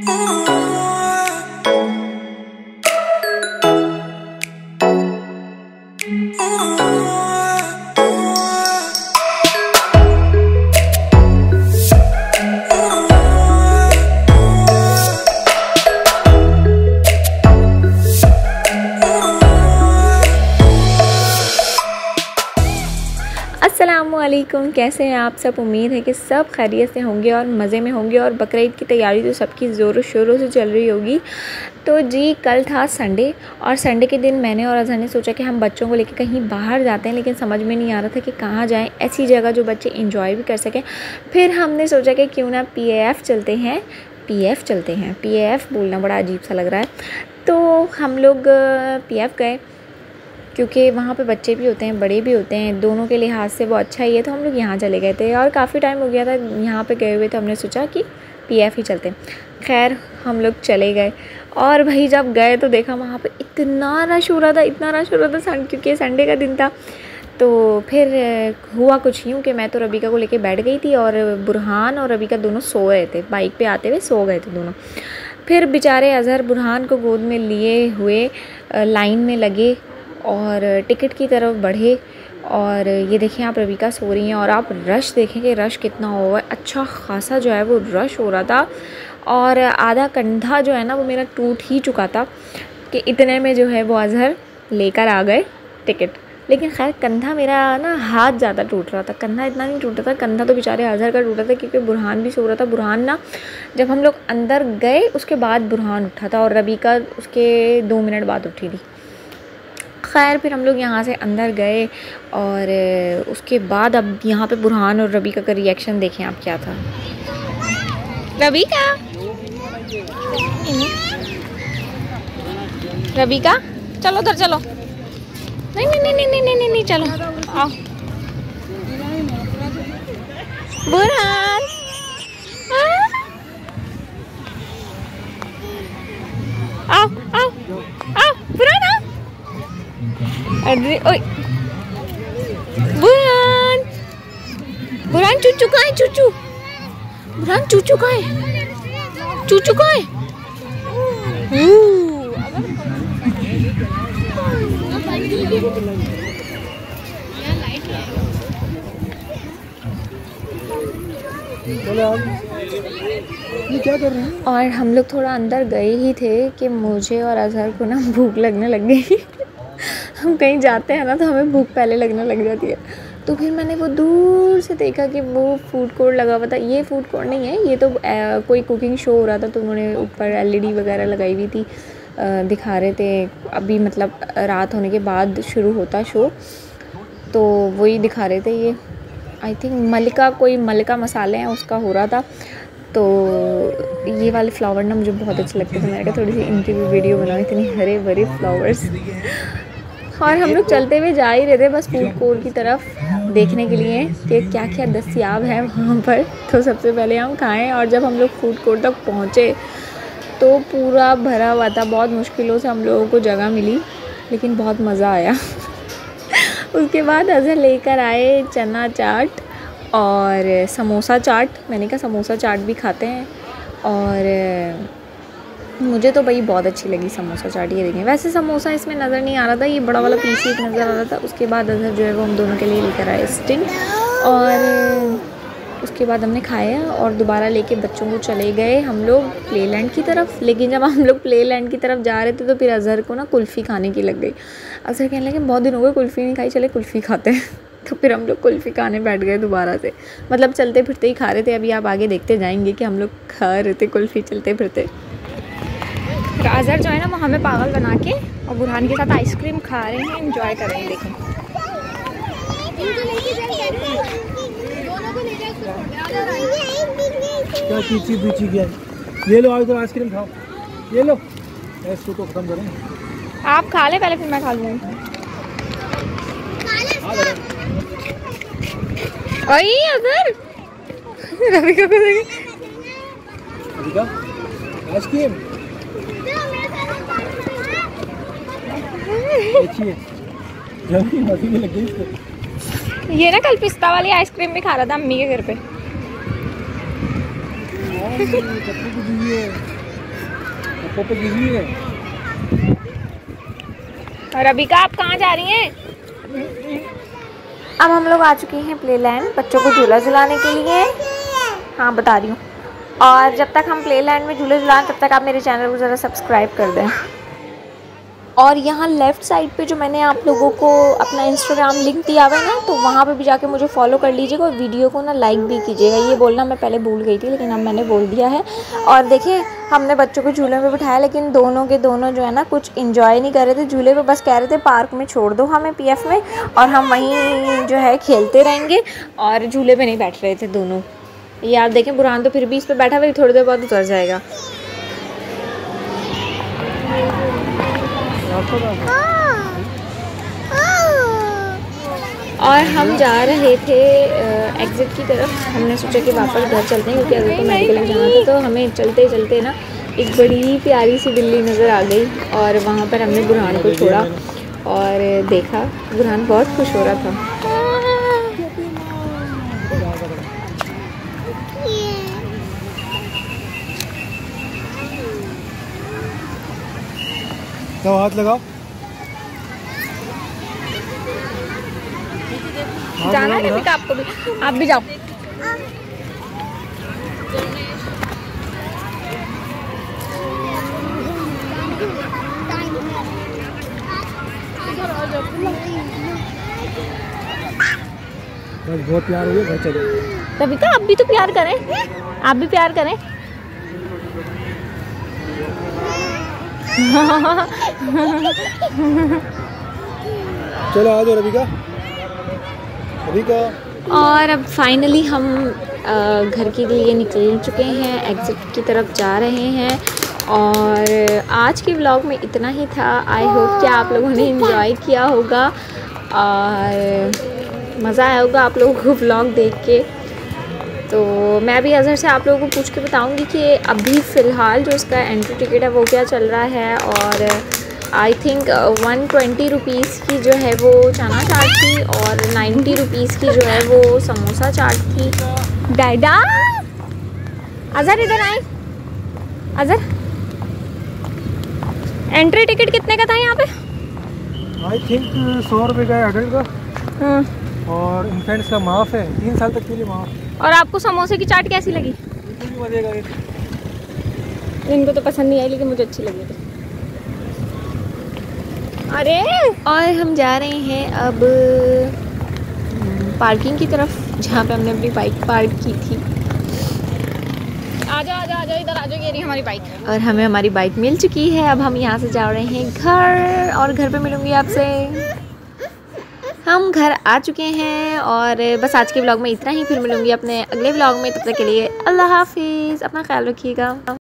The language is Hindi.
अस्सलामुअलैकुम, कैसे हैं आप सब। उम्मीद है कि सब खैरियत से होंगे और मज़े में होंगे। और बकरीद की तैयारी तो सबकी ज़ोरों शोरों से चल रही होगी। तो जी कल था संडे और संडे के दिन मैंने और अज़हर ने सोचा कि हम बच्चों को लेकर कहीं बाहर जाते हैं, लेकिन समझ में नहीं आ रहा था कि कहाँ जाएं, ऐसी जगह जो बच्चे इंजॉय भी कर सकें। फिर हमने सोचा कि क्यों ना PAF चलते हैं। PAF बोलना बड़ा अजीब सा लग रहा है। तो हम लोग PAF गए क्योंकि वहाँ पे बच्चे भी होते हैं, बड़े भी होते हैं, दोनों के लिहाज से वो अच्छा ही है। तो हम लोग यहाँ चले गए थे और काफ़ी टाइम हो गया था यहाँ पे गए हुए, तो हमने सोचा कि PAF ही चलते हैं। खैर हम लोग चले गए और भाई जब गए तो देखा वहाँ पे इतना रश हो रहा था क्योंकि संडे का दिन था। तो फिर हुआ कुछ यूँ कि मैं तो रबीका को लेके बैठ गई थी और बुरहान और रबीका दोनों सो गए थे, बाइक पे आते हुए सो गए थे दोनों। फिर बेचारे अज़हर बुरहान को गोद में लिए हुए लाइन में लगे और टिकट की तरफ बढ़े। और ये देखें आप, रबीका सो रही हैं और आप रश देखें कि रश कितना हुआ है। अच्छा खासा जो है वो रश हो रहा था और आधा कंधा जो है ना वो मेरा टूट ही चुका था कि इतने में जो है वो अज़हर लेकर आ गए टिकट। लेकिन खैर कंधा मेरा ना हाथ ज़्यादा टूट रहा था, कंधा इतना नहीं टूटा था। कंधा तो बेचारे अज़हर का टूटा था क्योंकि बुरहान भी सो रहा था। बुरहान ना जब हम लोग अंदर गए उसके बाद बुरहान उठा था और रबीका उसके 2 मिनट बाद उठी थी। खैर फिर हम लोग यहाँ से अंदर गए और उसके बाद अब यहाँ पे बुरहान और रबीका का रिएक्शन देखें आप क्या था। रबीका चलो उधर चलो। नहीं चलो आओ। बुरहान आओ आओ आओ बुरहान आओ। अरे ओए बुरहान चूचू कहाँ है? बुरहान चूचू कहाँ है? ये क्या कर रहे हैं? और हम लोग थोड़ा अंदर गए ही थे कि मुझे और अज़हर को ना भूख लगने लग गई। हम कहीं जाते हैं ना तो हमें भूख पहले लगने लग जाती है। तो फिर मैंने वो दूर से देखा कि वो फूड कोर्ट लगा हुआ था। ये फूड कोर्ट नहीं है, ये तो कोई कुकिंग शो हो रहा था। तो उन्होंने ऊपर LED वगैरह लगाई हुई थी, दिखा रहे थे। अभी मतलब रात होने के बाद शुरू होता शो, तो वही दिखा रहे थे। ये आई थिंक कोई मलिका मसाले हैं उसका हो रहा था। तो ये वाले फ्लावर ना मुझे बहुत अच्छे लगते थे। मैंने कहा थोड़ी सी इनकी भी वीडियो बनाऊँ, इतनी हरे भरे फ्लावर्स। और हम लोग चलते हुए जा ही रहे थे बस फूड कोर्ट की तरफ देखने के लिए कि क्या क्या दस्तियाब है वहाँ पर। तो सबसे पहले हम खाएं और जब हम लोग फूड कोर्ट तक पहुँचे तो पूरा भरा हुआ था। बहुत मुश्किलों से हम लोगों को जगह मिली, लेकिन बहुत मज़ा आया। उसके बाद अज़हर लेकर आए चना चाट और समोसा चाट। मैंने कहा समोसा चाट भी खाते हैं और मुझे तो भाई बहुत अच्छी लगी समोसा चाट। ये देखें, वैसे समोसा इसमें नज़र नहीं आ रहा था, ये बड़ा वाला पीस एक नज़र आ रहा था। उसके बाद अज़हर जो है वो हम दोनों के लिए लेकर आए स्टिंग और उसके बाद हमने खाया और दोबारा लेके बच्चों को चले गए हम लोग प्लेलैंड की तरफ। लेकिन जब हम लोग प्लेलैंड की तरफ जा रहे थे तो फिर अज़हर को ना कुल्फ़ी खाने की लग गई। अज़हर कहने लगे बहुत दिन हो गए कुल्फ़ी नहीं खाई, चले कुल्फ़ी खाते हैं। तो फिर हम लोग कुल्फ़ी खाने बैठ गए दोबारा से। मतलब चलते फिरते ही खा रहे थे। अभी आप आगे देखते जाएंगे कि हम लोग खा रहे थे कुल्फ़ी चलते फिरते। अज़हर जो है ना वो हमें पागल बना के और बुरहान के साथ आइसक्रीम खा रहे हैं, एंजॉय कर रहे हैं। देखें क्या पीछी गया। ये लो आज तो आइसक्रीम खाओ, ये लो इसको तो खत्म करें। आप खा ले पहले, फिर मैं खा लूँगी। अज़हर रबीका को देखें, आइसक्रीम मज़े लग गई इसको। ये ना कल पिस्ता वाली आइसक्रीम भी खा रहा था अम्मी के घर पे। फोटो कीजिए। और अभी का आप कहाँ जा रही हैं? अब हम लोग आ चुके हैं प्ले लैंड बच्चों को झूला झुलाने के लिए। हाँ बता रही हूँ। और जब तक हम प्ले लैंड में झूले झुलाएं तब तक आप मेरे चैनल को ज़रा सब्सक्राइब कर दें। और यहाँ लेफ़्ट साइड पे जो मैंने आप लोगों को अपना इंस्टाग्राम लिंक दिया हुआ है ना, तो वहाँ पे भी जाके मुझे फॉलो कर लीजिएगा और वीडियो को ना लाइक भी कीजिएगा। ये बोलना मैं पहले भूल गई थी लेकिन अब मैंने बोल दिया है। और देखिए हमने बच्चों को झूले में बिठाया लेकिन दोनों के दोनों जो है ना कुछ इंजॉय नहीं कर रहे थे झूले पे, बस कह रहे थे पार्क में छोड़ दो हमें PF में और हम वहीं जो है खेलते रहेंगे, और झूले पर नहीं बैठ रहे थे दोनों। ये आप देखें बुरहान तो फिर भी इस पर बैठा हुआ, थोड़ी देर बाद उतर जाएगा। और हम जा रहे थे एग्ज़िट की तरफ। हमने सोचा कि वापस घर चलते हैं क्योंकि अगर तो मेडिकल में जाना था, तो हमें चलते चलते ना एक बड़ी प्यारी सी बिल्ली नज़र आ गई और वहाँ पर हमने बुरहान को छोड़ा और देखा। बुरहान बहुत खुश हो रहा था। तो हाथ लगाओ। जाना है रफीका आपको भी? आप भी जाओ। बस बहुत प्यार हो गया, घर चलो। रफीका आप भी तो प्यार करें, आप भी प्यार करें। चलो आ जाओ रफीका। और अब फाइनली हम घर के लिए निकल चुके हैं, एग्ज़िट की तरफ जा रहे हैं। और आज के व्लॉग में इतना ही था। आई होप कि आप लोगों ने एंजॉय किया होगा और मज़ा आया होगा आप लोगों को व्लॉग देख के। तो मैं भी अज़हर से आप लोगों को पूछ के बताऊंगी कि अभी फ़िलहाल जो उसका एंट्री टिकट है वो क्या चल रहा है। और आई थिंक 120 रुपीज़ की जो है वो चना चाट थी और 90 रुपीज़ की जो है वो समोसा चाट थी। डायडा अज़हर इधर आए। अज़हर एंट्री टिकट कितने का था यहाँ पे? आई थिंक 100 रुपये का है अडल्ट का और इन्फेंट्स का माफ़ है, 3 साल तक के लिए माफ़। और आपको समोसे की चाट कैसी लगी? इनको तो पसंद नहीं आई लेकिन मुझे अच्छी लगी थी। अरे और हम जा रहे हैं अब पार्किंग की तरफ जहाँ पे हमने अपनी बाइक पार्क की थी। आजा आजा आजा इधर आजा, ये रही हमारी बाइक। और हमें हमारी बाइक मिल चुकी है। अब हम यहाँ से जा रहे हैं घर और घर पे मिलूंगी आपसे। हम घर आ चुके हैं और बस आज के व्लॉग में इतना ही। फिर मिलूंगी अपने अगले व्लॉग में। तब तक के लिए अल्लाह हाफिज़। अपना ख्याल रखिएगा।